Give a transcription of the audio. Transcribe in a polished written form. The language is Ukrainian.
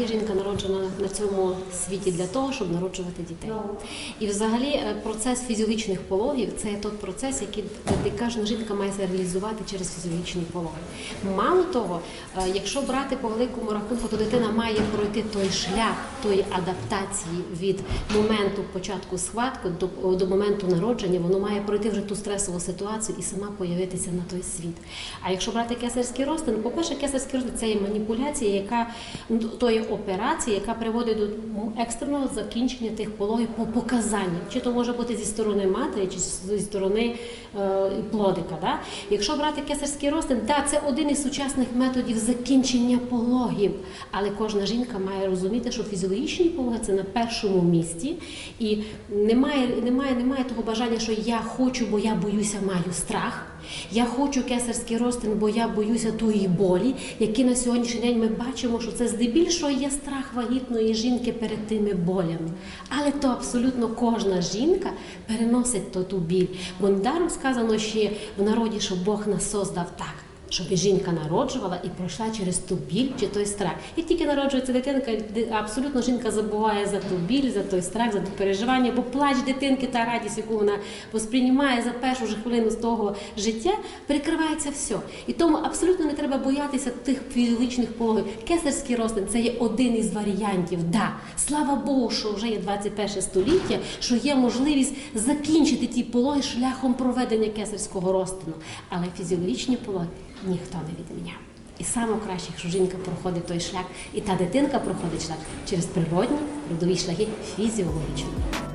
взагалі жінка народжена на цьому світі для того, щоб народжувати дітей. І взагалі процес фізіологічних пологів – це той процес, який кожна жінка має реалізувати через фізіологічні пологи. Мало того, якщо брати по великому рахунку, то дитина має пройти той шлях, тої адаптації від моменту початку схватки до моменту народження, воно має пройти вже ту стресову ситуацію і сама появитися на той світ. А якщо брати кесарський розтин, по-перше, кесарський розтин – це є маніпуляція, то є операція, яка приводить до екстреного закінчення тих пологів по показанню. Чи то може бути зі сторони матері, чи зі сторони плодика. Да? Якщо брати кесарський розтин, це один із сучасних методів закінчення пологів. Але кожна жінка має розуміти, що фізіологічні пологи – це на першому місці. І немає того бажання, що я хочу, бо я боюся, маю страх. Я хочу кесарський розтин, бо я боюся тої болі, які на сьогоднішній день ми бачимо, що це здебільшого є страх вагітної жінки перед тими болями. Але то абсолютно кожна жінка переносить ту біль. Бо недаром сказано ще в народі, що Бог нас создав так, щоб жінка народжувала і пройшла через ту біль чи той страх. Як тільки народжується дитинка, абсолютно жінка забуває за ту біль, за той страх, за те переживання, бо плач дитинки та радість, яку вона сприймає за першу ж хвилину з того життя, перекривається все. І тому абсолютно не треба боятися тих фізіологічних пологів. Кесарський розтин – це є один із варіантів. Да, слава Богу, що вже є 21 століття, що є можливість закінчити ті пологи шляхом проведення кесарського розтину. Але фізіологічні пологи ніхто не відміняв. І саме краще, якщо жінка проходить той шлях, і та дитинка проходить шлях через природні, родові шляхи фізіологічні.